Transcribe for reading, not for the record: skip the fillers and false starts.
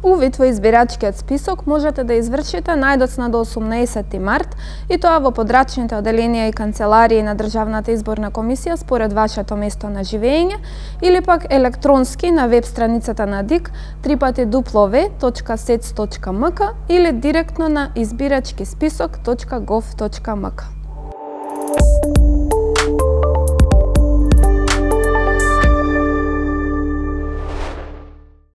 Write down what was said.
Увид во избирачкиот список можете да извршите најдоцна до 18 март и тоа во подрачните оделенија и канцеларии на Државната изборна комисија според вашето место на живење или пак електронски на веб страницата на ДИК www.sec.mk или директно на избирачкисписок.gov.mk.